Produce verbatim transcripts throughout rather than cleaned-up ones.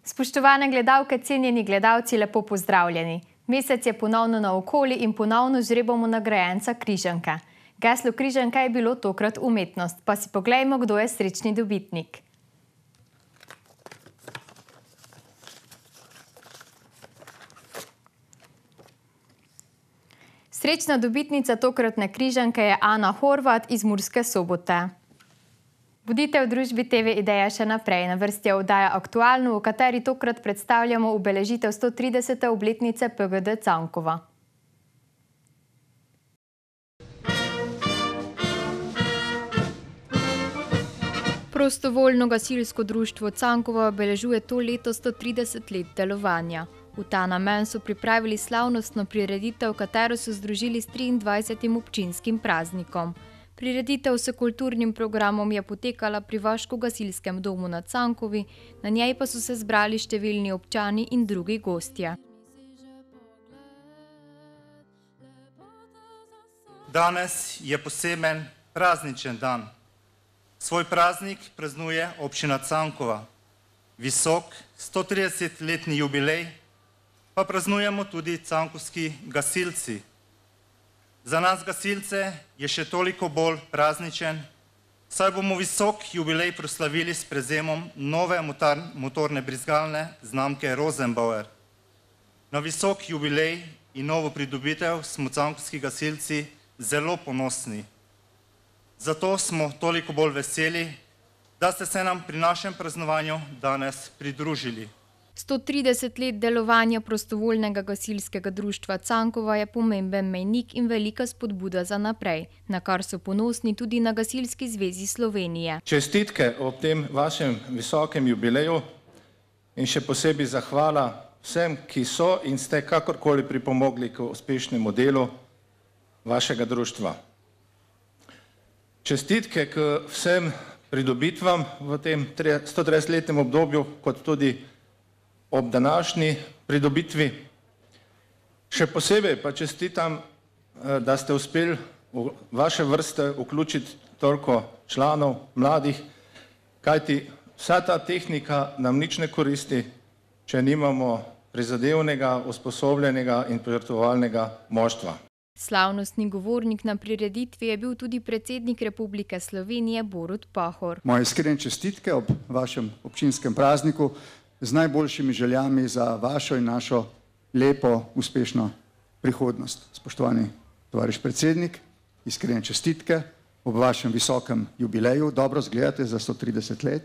Spoštovane gledalke, cenjeni gledalci, lepo pozdravljeni. Mesec je ponovno naokoli in ponovno žrebamo nagrajenca Križanke. Geslo Križanke je bilo tokrat umetnost, pa si poglejmo, kdo je srečni dobitnik. Srečna dobitnica tokratne Križanke je Ana Horvat iz Murske Sobote. Bodite v družbi T V Ideja še naprej. Na vrsti je oddaja Aktualno, v kateri tokrat predstavljamo obeležitev sto tridesete obletnice P G D Cankova. Prostovoljno gasilsko društvo Cankova obeležuje to leto sto trideset let delovanja. V ta namen so pripravili slavnostno prireditev, katero so združili s triindvajsetim občinskim praznikom. Prireditev s kulturnim programom je potekala pri Vaško-gasilskem domu na Cankovi, na njej pa so se zbrali številni občani in drugi gostje. Danes je poseben prazničen dan. Svoj praznik praznuje občina Cankova. Visok sto tridesetletni jubilej pa praznujemo tudi cankovski gasilci. Za nas gasilce je še toliko bolj prazničen, saj bomo visok jubilej proslavili s prevzemom nove motorne brizgalne znamke Rosenbauer. Na visok jubilej in novo pridobitev smo cankovski gasilci zelo ponosni. Zato smo toliko bolj veseli, da ste se nam pri našem praznovanju danes pridružili. sto trideset let delovanja prostovoljnega gasilskega društva Cankova je pomemben mejnik in velika spodbuda za naprej, na kar so ponosni tudi na Gasilski zvezi Slovenije. Čestitke ob tem vašem visokem jubileju in še posebej zahvala vsem, ki so in ste kakorkoli pripomogli k uspešnemu delu vašega društva. Čestitke k vsem pridobitvam v tem sto tridesetletnem obdobju, kot tudi ob današnji pridobitvi. Še posebej pa čestitam, da ste uspeli v vaše vrste vključiti toliko članov, mladih, kajti vsa ta tehnika nam nič ne koristi, če nimamo prizadevnega, usposobljenega in požrtvovalnega moštva. Slavnostni govornik na prireditvi je bil tudi predsednik Republike Slovenije Borut Pahor. Moje iskrene čestitke ob vašem občinskem prazniku z najboljšimi željami za vašo in našo lepo, uspešno prihodnost. Spoštovani tovariš predsednik, iskrene čestitke ob vašem visokem jubileju. Dobro zgledate za sto trideset let.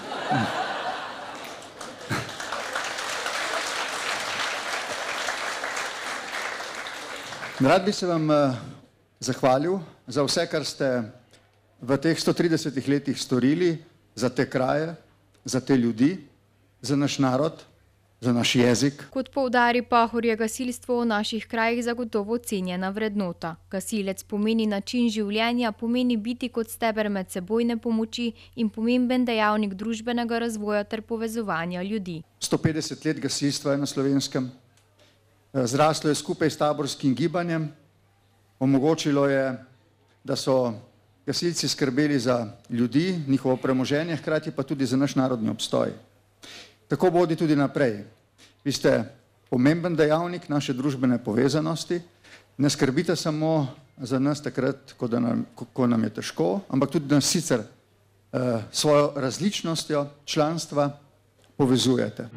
Rad bi se vam zahvalil za vse, kar ste v teh sto tridesetih letih storili za te kraje, za te ljudi, za naš narod, za naš jezik. Kot poudari Pahor, je gasilstvo v naših krajih zagotovo cenjena vrednota. Gasilec pomeni način življenja, pomeni biti kot steber medsebojne pomoči in pomemben dejavnik družbenega razvoja ter povezovanja ljudi. sto petdeset let gasilstva je na Slovenskem. Zraslo je skupaj s taborskim gibanjem. Omogočilo je, da so gasilci skrbeli za ljudi, njihovo premoženje, hkrati pa tudi za naš narodni obstoj. Tako bodi tudi naprej. Vi ste pomemben dejavnik naše družbene povezanosti. Ne skrbite samo za nas takrat, ko, nam, ko nam je težko, ampak tudi nas sicer eh, svojo različnostjo članstva povezujete.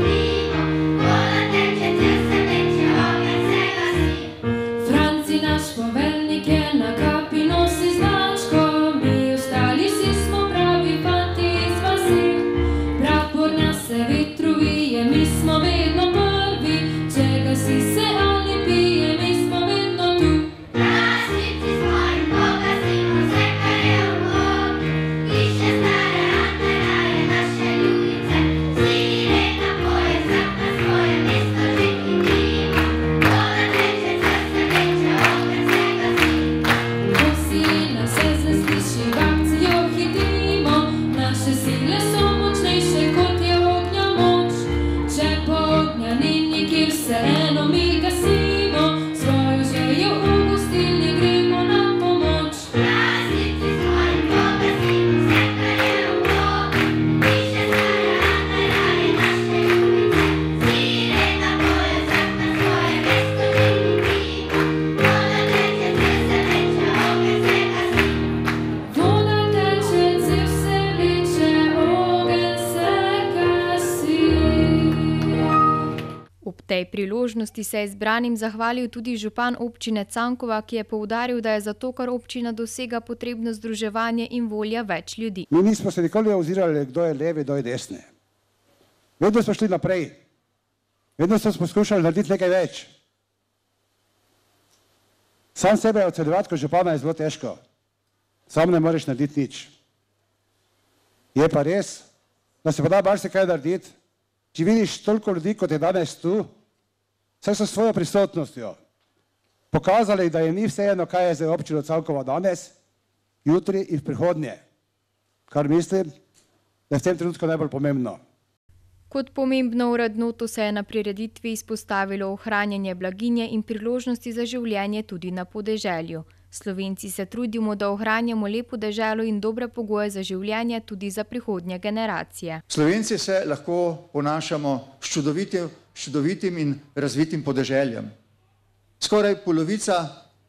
Nasz ognjeni, ki vseeno mi gasimo, svojo željo v gostilni gremo na pomoč. Prazniki svojim pogasimo vse, kar je ugo, piše stara najraje naše ljubice, svire na boje, zrak na svoje mesto želimo, voda teče, cel se vleče, ogenj se gasi. Voda teče, cel se vleče, ogenj se gasi. Ob tej priložnosti se je zbranim zahvalil tudi župan občine Cankova, ki je poudaril, da je zato, kar občina dosega, potrebno združevanje in volja več ljudi. Mi nismo se nikoli ozirali, kdo je levi, kdo je desni. Vedno smo šli naprej. Vedno smo poskušali narediti nekaj več. Sam sebe ocenjevati kot župana je zelo težko. Sam ne moreš narediti nič. Je pa res, da se pa da marsikaj narediti. Če vidiš toliko ljudi, kot je danes tu, vse so s svojo prisotnostjo pokazali, da je ni vseeno, kaj je za občino Cankova danes, jutri in v prihodnje. Kar mislim, da je v tem trenutku najbolj pomembno. Kot pomembno vrednoto se je na prireditvi izpostavilo ohranjanje blaginje in priložnosti za življenje tudi na podeželju. Slovenci se trudimo, da ohranjamo lepo deželo in dobre pogoje za življenje tudi za prihodnje generacije. Slovenci se lahko ponašamo s čudovitim, čudovitim in razvitim podeželjem. Skoraj polovica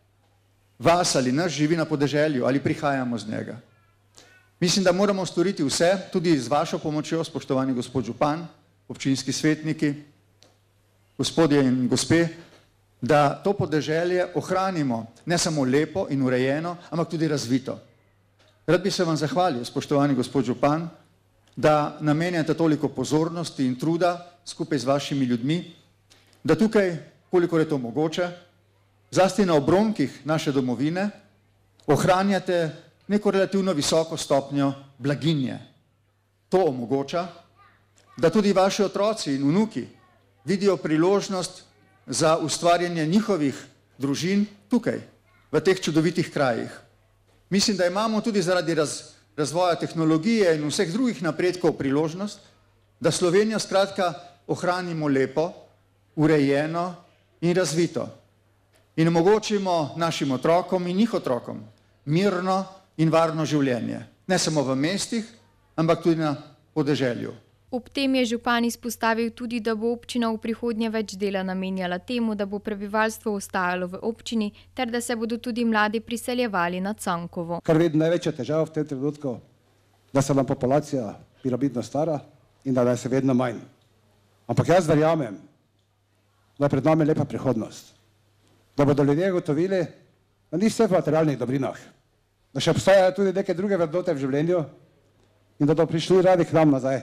vas ali nas živi na podeželju ali prihajamo z njega. Mislim, da moramo storiti vse, tudi z vašo pomočjo, spoštovani gospod župan, občinski svetniki, gospodje in gospe, da to podeželje ohranimo ne samo lepo in urejeno, ampak tudi razvito. Rad bi se vam zahvalil, spoštovani gospod župan, da namenjate toliko pozornosti in truda skupaj z vašimi ljudmi, da tukaj, kolikor je to mogoče, zlasti na obronkih naše domovine, ohranjate neko relativno visoko stopnjo blaginje. To omogoča, da tudi vaši otroci in vnuki vidijo priložnost za ustvarjanje njihovih družin tukaj, v teh čudovitih krajih. Mislim, da imamo tudi zaradi raz, razvoja tehnologije in vseh drugih napredkov priložnost, da Slovenijo skratka ohranimo lepo, urejeno in razvito. In omogočimo našim otrokom in njih otrokom mirno in varno življenje. Ne samo v mestih, ampak tudi na podeželju. Ob tem je župan izpostavil tudi, da bo občina v prihodnje več dela namenjala temu, da bo prebivalstvo ostajalo v občini, ter da se bodo tudi mladi priseljevali na Cankovo. Kar vidim največja težava v tem trenutku, da se nam populacija piramidno stara in da je se vedno manj. Ampak jaz verjamem, da je pred nami lepa prihodnost. Da bodo ljudje gotovili, da ni vse v materialnih dobrinah, da še obstajajo tudi neke druge vrednote v življenju in da bodo prišli radi k nam nazaj.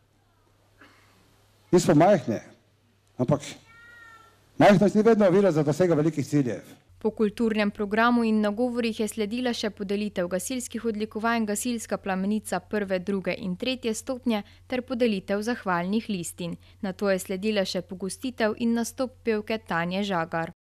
Mi smo majhni, ampak majhnost ni vedno ovira za dosego velikih ciljev. Po kulturnem programu in nagovorih je sledila še podelitev gasilskih odlikovanj Gasilska plamenica prve, druge in tretje stopnje ter podelitev zahvalnih listin. Nato je sledila še pogostitev in nastop pevke Tanje Žagar.